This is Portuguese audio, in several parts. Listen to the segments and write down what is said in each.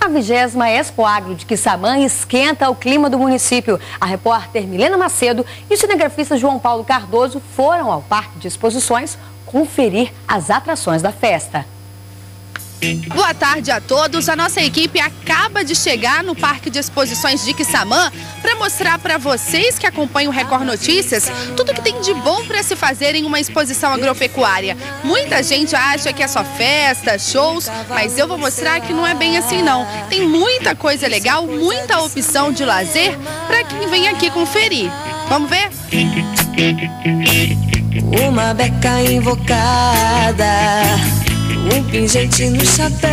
A 20ª Expo Agro de Quissamã esquenta o clima do município. A repórter Milena Macedo e o cinegrafista João Paulo Cardoso foram ao Parque de Exposições conferir as atrações da festa. Boa tarde a todos. A nossa equipe acaba de chegar no Parque de Exposições de Quissamã para mostrar para vocês que acompanham o Record Notícias tudo que tem de bom para se fazer em uma exposição agropecuária. Muita gente acha que é só festa, shows, mas eu vou mostrar que não é bem assim não. Tem muita coisa legal, muita opção de lazer para quem vem aqui conferir. Vamos ver? Uma beca invocada, um pingente no chapéu.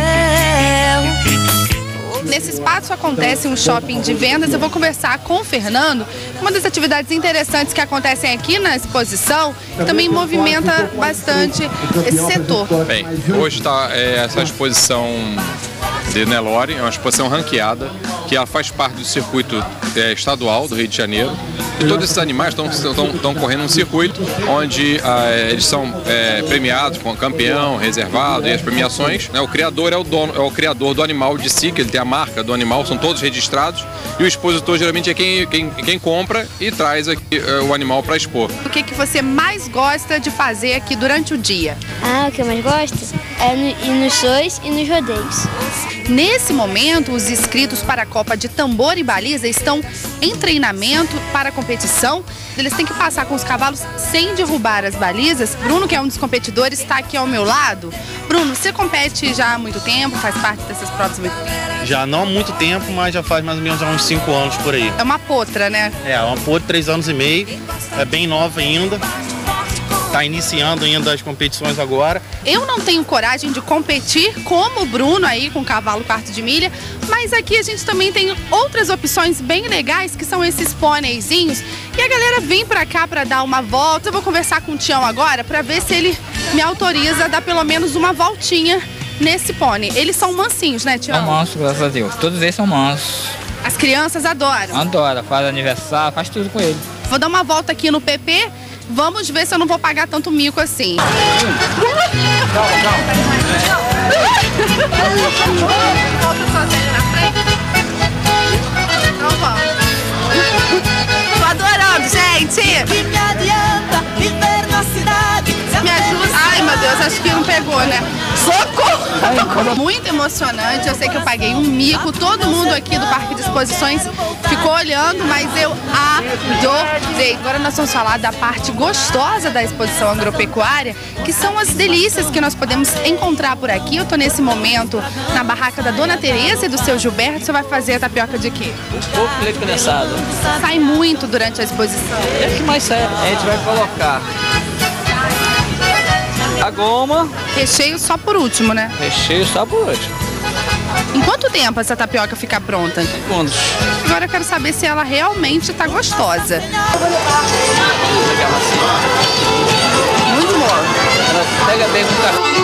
Nesse espaço acontece um shopping de vendas. Eu vou conversar com o Fernando. Uma das atividades interessantes que acontecem aqui na exposição também movimenta bastante esse setor. Bem, hoje está essa exposição de Nelore, é uma exposição ranqueada, que ela faz parte do circuito estadual do Rio de Janeiro. E todos esses animais estão correndo um circuito onde eles são premiados com campeão, reservado e as premiações. O criador é o criador do animal de si, que ele tem a marca do animal, são todos registrados. E o expositor geralmente é quem compra e traz aqui o animal para expor. O que você mais gosta de fazer aqui durante o dia? O que eu mais gosto é ir nos shows e nos rodeios. Nesse momento, os inscritos para a Copa de Tambor e Baliza estão em treinamento para a competição. Eles têm que passar com os cavalos sem derrubar as balizas. Bruno, que é um dos competidores, está aqui ao meu lado. Bruno, você compete já há muito tempo, faz parte dessas provas há muito tempo? Já não há muito tempo, mas já faz mais ou menos uns 5 anos por aí. É uma potra, né? É uma potra, 3 anos e meio, é bem nova ainda. Está iniciando ainda as competições agora. Eu não tenho coragem de competir como o Bruno aí com o cavalo quarto de milha, mas aqui a gente também tem outras opções bem legais, que são esses pôneizinhos. E a galera vem pra cá pra dar uma volta. Eu vou conversar com o Tião agora pra ver se ele me autoriza a dar pelo menos uma voltinha nesse pônei. Eles são mansinhos, né, Tião? São mansos, graças a Deus. Todos eles são mansos. As crianças adoram. Adora, faz aniversário, faz tudo com ele. Vou dar uma volta aqui no PP. Vamos ver se eu não vou pagar tanto mico assim. Volta sozinho na frente. Então vamos. Tô adorando, gente. Me adianta viver na cidade. Me ajuda. Ai, meu Deus, acho que não pegou, né? Socorro! Muito emocionante. Eu sei que eu paguei um mico. Todo mundo aqui do Parque de Exposições ficou olhando, mas eu adorei. Agora nós vamos falar da parte gostosa da exposição agropecuária, que são as delícias que nós podemos encontrar por aqui. Eu tô nesse momento na barraca da Dona Tereza e do seu Gilberto. Você vai fazer a tapioca de quê? Pouco leite condensado. Sai muito durante a exposição. É o que mais sai. A gente vai colocar a goma. Recheio só por último, né? Recheio só por último. Em quanto tempo essa tapioca fica pronta? Segundos. Agora eu quero saber se ela realmente está gostosa. Muito boa. Ela pega bem com o café.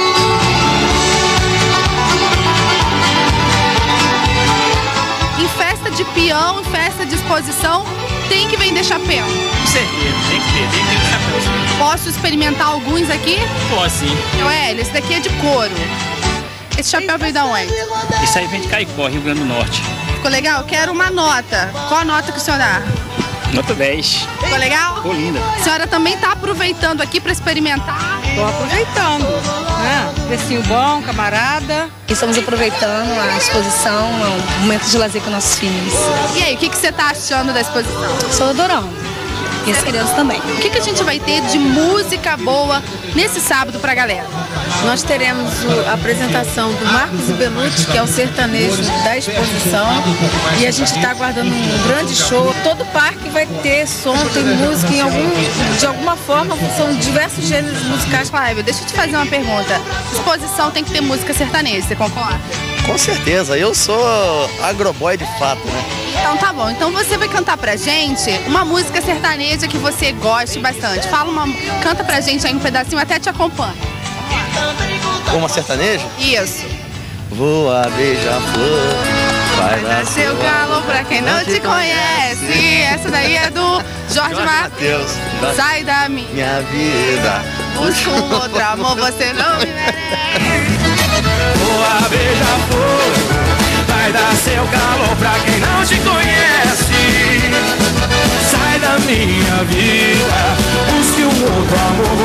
Em festa de peão, em festa de exposição, tem que vender chapéu. Com certeza, tem que ter chapéu. Posso experimentar alguns aqui? Posso, sim. Joel, esse daqui é de couro. Esse chapéu veio da onde? Isso aí vem de Caicó, Rio Grande do Norte. Ficou legal? Eu quero uma nota. Qual a nota que o senhor dá? Nota 10. Ficou legal? Ficou linda. A senhora também está aproveitando aqui para experimentar? Estou aproveitando, né? Precinho bom, camarada. E estamos aproveitando a exposição, um momento de lazer com nossos filhos. E aí, o que você está achando da exposição? Estou adorando. E as crianças também. O que a gente vai ter de música boa nesse sábado pra galera? Nós teremos a apresentação do Marcos Belucci, que é o sertanejo da exposição. E a gente está aguardando um grande show. Todo parque vai ter som, tem música, de alguma forma, são diversos gêneros musicais. Flávio, deixa eu te fazer uma pergunta. Exposição tem que ter música sertaneja, você concorda? Com certeza, eu sou agroboy de fato, né? Então tá bom, então você vai cantar pra gente uma música sertaneja que você goste bastante. Canta pra gente aí um pedacinho, até te acompanho. Uma sertaneja? Isso. Voa, beija-flor, vai nascer o galo pra quem não te conhece. Essa daí é do Jorge Mateus. Sai da minha vida. Busca um outro amor, você não me merece. Voa, beija-flor, vai dar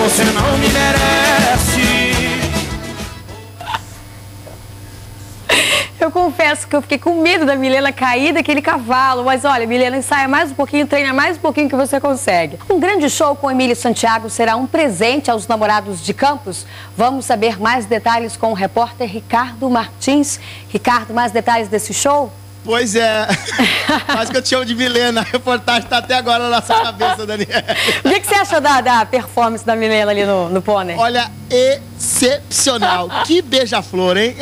você não me merece. Eu confesso que eu fiquei com medo da Milena cair daquele cavalo, mas olha, Milena, ensaia mais um pouquinho, treina mais um pouquinho que você consegue. Um grande show com Emílio Santiago será um presente aos namorados de Campos? Vamos saber mais detalhes com o repórter Ricardo Martins. Ricardo, mais detalhes desse show? Pois é, mas que eu te chamo de Milena, a reportagem está até agora na nossa cabeça, Daniel. O que você achou da performance da Milena ali no pônei? Olha, excepcional, que beija-flor, hein?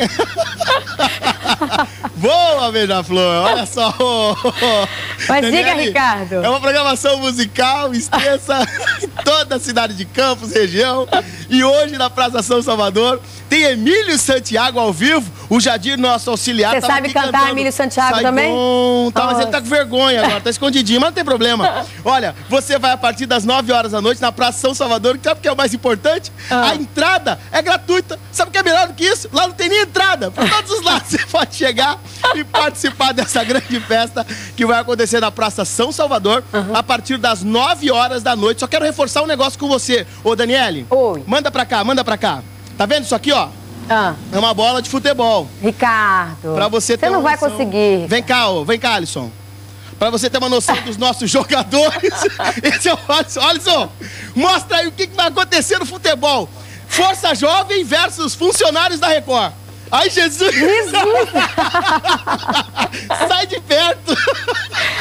Boa, beija-flor, olha só. Mas Daniele, diga, Ricardo. É uma programação musical extensa em toda a cidade de Campos, região. E hoje na Praça São Salvador tem Emílio Santiago ao vivo, o Jadir, nosso auxiliar. Você sabe cantar cantando. Emílio Santiago também? Bom, tá, mas ele tá com vergonha agora, tá escondidinho, mas não tem problema. Olha, você vai a partir das 9 horas da noite na Praça São Salvador, que sabe o que é o mais importante? A entrada é gratuita. Sabe o que é melhor do que isso? Lá não tem nem entrada. Por todos os lados você pode chegar e participar dessa grande festa que vai acontecer na Praça São Salvador a partir das 9 horas da noite. Só quero reforçar um negócio com você. Ô, Daniele, oi. Manda pra cá, manda pra cá. Tá vendo isso aqui, ó? É uma bola de futebol. Ricardo, pra você ter não vai conseguir. Vem cá, Alisson. Pra você ter uma noção dos nossos jogadores. Esse é o Alisson. Alisson, mostra aí o que vai acontecer no futebol. Força Jovem versus funcionários da Record. Ai, Jesus! Jesus! Sai de perto!